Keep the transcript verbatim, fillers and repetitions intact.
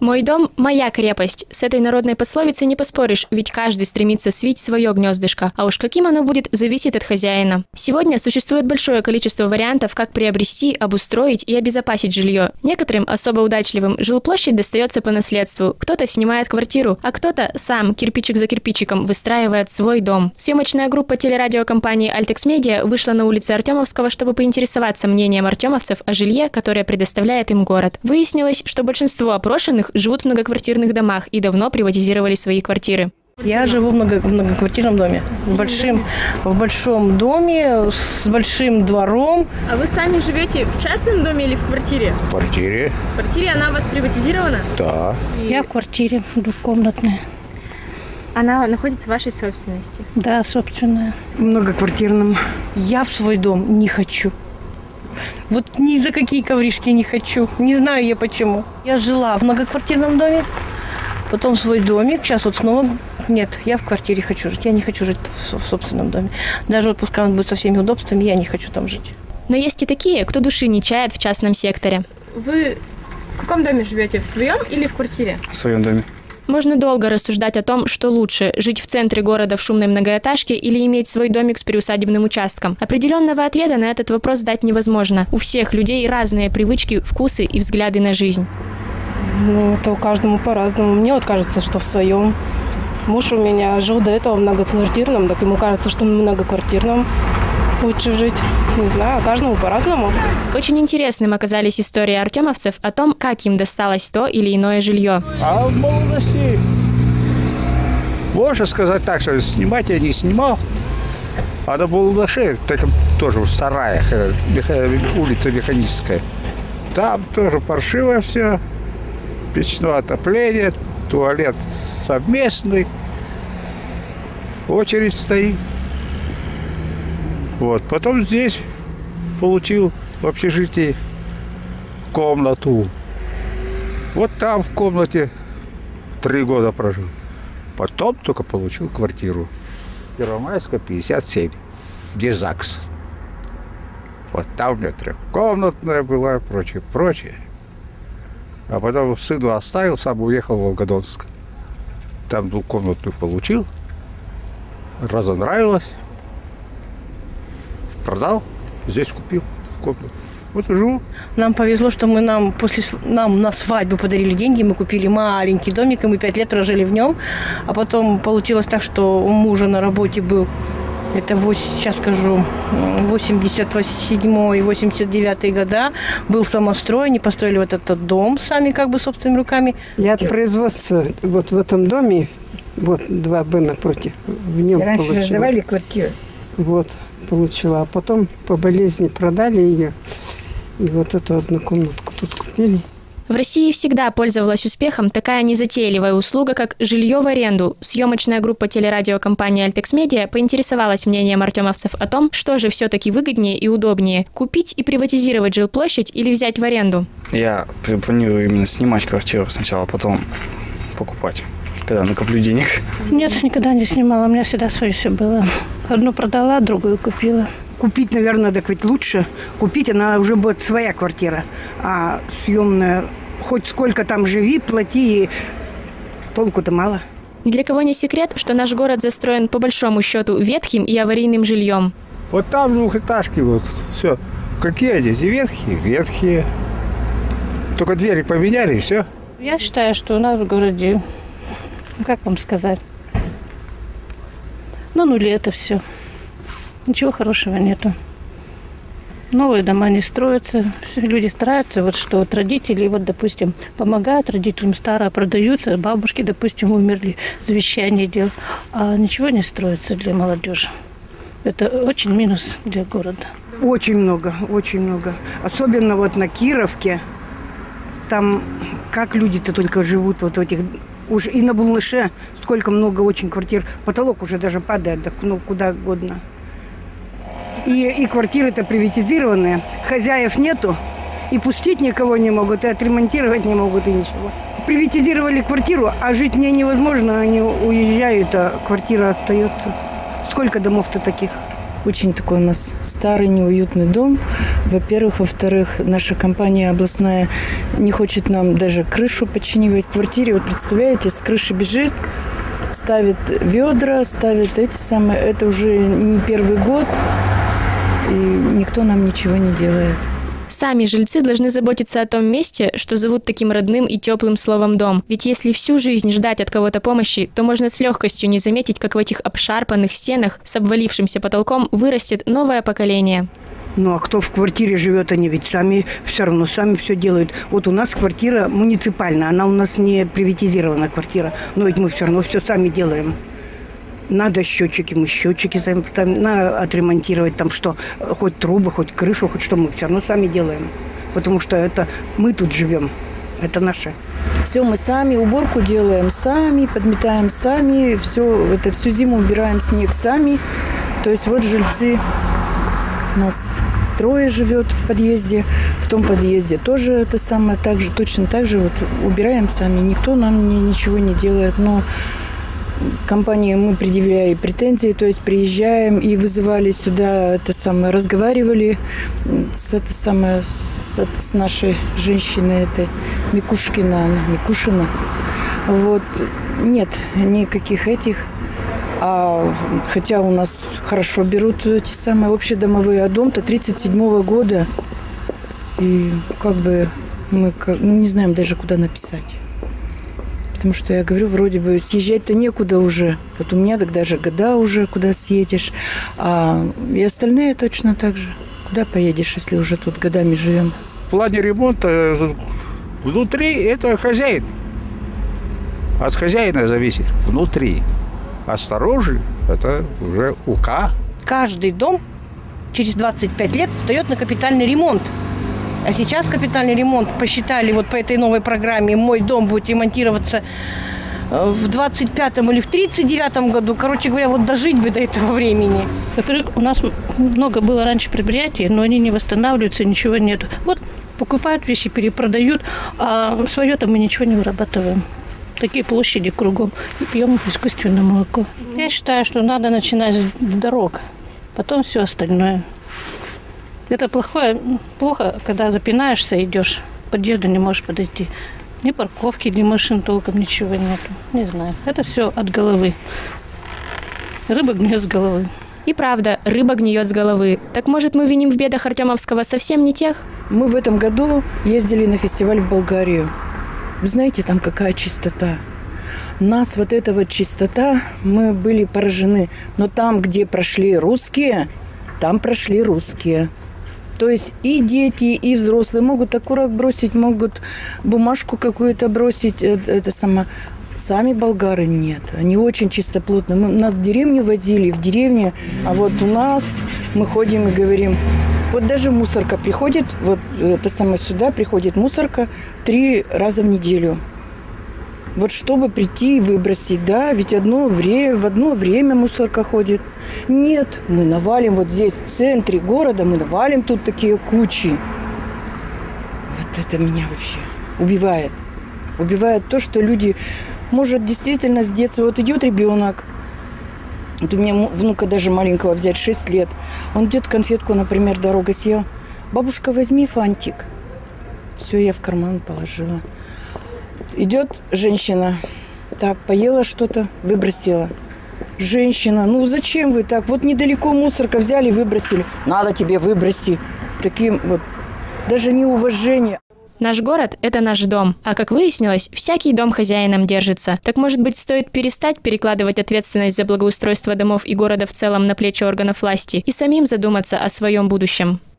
«Мой дом – моя крепость». С этой народной пословицей не поспоришь, ведь каждый стремится свить свое гнездышко. А уж каким оно будет, зависит от хозяина. Сегодня существует большое количество вариантов, как приобрести, обустроить и обезопасить жилье. Некоторым особо удачливым жилплощадь достается по наследству. Кто-то снимает квартиру, а кто-то сам, кирпичик за кирпичиком, выстраивает свой дом. Съемочная группа телерадиокомпании «Альтекс Медиа» вышла на улицы Артемовского, чтобы поинтересоваться мнением артемовцев о жилье, которое предоставляет им город. Выяснилось, что большинство опрошенных живут в многоквартирных домах и давно приватизировали свои квартиры. Я живу в много, многоквартирном доме. В большом, в большом доме, с большим двором. А вы сами живете в частном доме или в квартире? В квартире. В квартире она у вас приватизирована? Да. Я в квартире двухкомнатная. Она находится в вашей собственности? Да, собственная. В многоквартирном. Я в свой дом не хочу. Вот ни за какие ковришки не хочу. Не знаю я почему. Я жила в многоквартирном доме, потом свой домик. Сейчас вот снова нет, я в квартире хочу жить. Я не хочу жить в собственном доме. Даже вот пускай он будет со всеми удобствами, я не хочу там жить. Но есть и такие, кто души не чает в частном секторе. Вы в каком доме живете? В своем или в квартире? В своем доме. Можно долго рассуждать о том, что лучше – жить в центре города в шумной многоэтажке или иметь свой домик с приусадебным участком. Определенного ответа на этот вопрос дать невозможно. У всех людей разные привычки, вкусы и взгляды на жизнь. Ну, это каждому по-разному. Мне вот кажется, что в своем. Муж у меня жил до этого в многоквартирном, так ему кажется, что в многоквартирном лучше жить. Не знаю, каждому по-разному. Очень интересным оказались истории артемовцев о том, как им досталось то или иное жилье. А в молодости, можно сказать так, что снимать я не снимал. А на молодости, так тоже в сараях, улица Механическая. Там тоже паршиво все, печное отопление, туалет совместный, очередь стоит. Вот. Потом здесь получил в общежитии комнату. Вот там в комнате три года прожил. Потом только получил квартиру. Первомайская, пятьдесят семь, где ЗАГС. Вот там у меня трехкомнатная была и прочее, прочее. А потом сыну оставил, сам уехал в Волгодонск. Там двухкомнатную получил. Разонравилось. Продал, здесь купил комнату. Вот и живу. Нам повезло, что мы нам после нам на свадьбу подарили деньги, мы купили маленький домик, и мы пять лет прожили в нем. А потом получилось так, что у мужа на работе был, это сейчас скажу, восемьдесят седьмой восемьдесят девятый года, был самострой, они построили вот этот дом сами, как бы собственными руками. Я от производства вот в этом доме, вот два Б напротив, в нем раньше получила. сдавали квартиру. Вот, получила. А потом по болезни продали ее. И вот эту одну комнатку тут купили. В России всегда пользовалась успехом такая незатейливая услуга, как жилье в аренду. Съемочная группа телерадиокомпании «Альтекс Медиа» поинтересовалась мнением артемовцев о том, что же все-таки выгоднее и удобнее – купить и приватизировать жилплощадь или взять в аренду. Я планирую именно снимать квартиру сначала, а потом покупать, когда накоплю денег. Нет, никогда не снимала, у меня всегда свое все было. Одну продала, другую купила. Купить, наверное, так ведь лучше. Купить, она уже будет своя квартира. А съемная, хоть сколько там живи, плати, толку-то мало. Ни для кого не секрет, что наш город застроен по большому счету ветхим и аварийным жильем. Вот там двухэтажки, вот все. Какие здесь? Ветхие, ветхие. Только двери поменяли и все. Я считаю, что у нас в городе, как вам сказать, на нуле это все. Ничего хорошего нету. Новые дома не строятся. Все люди стараются, вот что вот родители, вот, допустим, помогают родителям, старые продаются, бабушки, допустим, умерли, завещание делают, а ничего не строится для молодежи. Это очень минус для города. Очень много, очень много. Особенно вот на Кировке. Там как люди-то только живут вот в этих... Уж и на Булныше сколько много очень квартир. Потолок уже даже падает, так, ну, куда угодно. И, и квартиры-то приватизированные, хозяев нету, и пустить никого не могут, и отремонтировать не могут, и ничего. Приватизировали квартиру, а жить в ней невозможно, они уезжают, а квартира остается. Сколько домов-то таких? Очень такой у нас старый, неуютный дом. Во-первых. Во-вторых, наша компания областная не хочет нам даже крышу починивать в квартире. Вот представляете, с крыши бежит, ставит ведра, ставит эти самые. Это уже не первый год, и никто нам ничего не делает. Сами жильцы должны заботиться о том месте, что зовут таким родным и теплым словом «дом». Ведь если всю жизнь ждать от кого-то помощи, то можно с легкостью не заметить, как в этих обшарпанных стенах с обвалившимся потолком вырастет новое поколение. Ну а кто в квартире живет, они ведь сами все равно сами все делают. Вот у нас квартира муниципальная, она у нас не приватизированная квартира, но ведь мы все равно все сами делаем. Надо счетчики, мы счетчики сами, там, надо отремонтировать, там что, хоть трубы, хоть крышу, хоть что, мы все равно сами делаем. Потому что это мы тут живем, это наше. Все мы сами, уборку делаем сами, подметаем сами, все, это всю зиму убираем снег сами. То есть вот жильцы, нас трое живет в подъезде, в том подъезде тоже это самое, так же, точно так же вот убираем сами. Никто нам не, ничего не делает, но компании мы предъявляли претензии, то есть приезжаем и вызывали сюда, это самое, разговаривали с, это самое, с, с нашей женщиной, этой Микушкина, Микушина. Вот. Нет никаких этих. А, хотя у нас хорошо берут эти самые общедомовые, а дом-то тридцать седьмого года. И как бы мы как, ну, не знаем даже, куда написать. Потому что я говорю, вроде бы съезжать-то некуда уже. Вот у меня тогда же года уже, куда съедешь. А и остальные точно так же. Куда поедешь, если уже тут годами живем? В плане ремонта внутри это хозяин. От хозяина зависит внутри. А снаружи это уже УК. Каждый дом через двадцать пять лет встает на капитальный ремонт. А сейчас капитальный ремонт посчитали вот по этой новой программе. Мой дом будет ремонтироваться в двадцать пятом или в тридцать девятом году. Короче говоря, вот дожить бы до этого времени. Во-первых, у нас много было раньше предприятий, но они не восстанавливаются, ничего нет. Вот покупают вещи, перепродают, а свое-то мы ничего не вырабатываем. Такие площади кругом. И пьем искусственное молоко. Я считаю, что надо начинать с дорог, потом все остальное. Это плохое, плохо, когда запинаешься, идешь, к подъезду не можешь подойти. Ни парковки, ни машин толком, ничего нету. Не знаю. Это все от головы. Рыба гниет с головы. И правда, рыба гниет с головы. Так может, мы виним в бедах Артемовского совсем не тех? Мы в этом году ездили на фестиваль в Болгарию. Вы знаете, там какая чистота. Нас вот эта вот чистота, мы были поражены. Но там, где прошли русские, там прошли русские. То есть и дети, и взрослые могут окурок бросить, могут бумажку какую-то бросить. Это, это само. Сами болгары нет. Они очень чистоплотные. Мы, нас в деревню возили, в деревне. А вот у нас мы ходим и говорим, вот даже мусорка приходит, вот это самое сюда приходит мусорка три раза в неделю. Вот чтобы прийти и выбросить, да, ведь одно время, в одно время мусорка ходит. Нет, мы навалим вот здесь, в центре города, мы навалим тут такие кучи. Вот это меня вообще убивает. Убивает то, что люди, может, действительно с детства, вот идет ребенок, вот у меня внука даже маленького взять, шесть лет, он идет конфетку, например, дорога съел. Бабушка, возьми фантик. Все, я в карман положила. Идет женщина, так, поела что-то, выбросила. Женщина, ну зачем вы так? Вот недалеко мусорка взяли, выбросили. Надо тебе выброси. Таким вот, даже неуважение. Наш город – это наш дом. А как выяснилось, всякий дом хозяином держится. Так, может быть, стоит перестать перекладывать ответственность за благоустройство домов и города в целом на плечи органов власти и самим задуматься о своем будущем?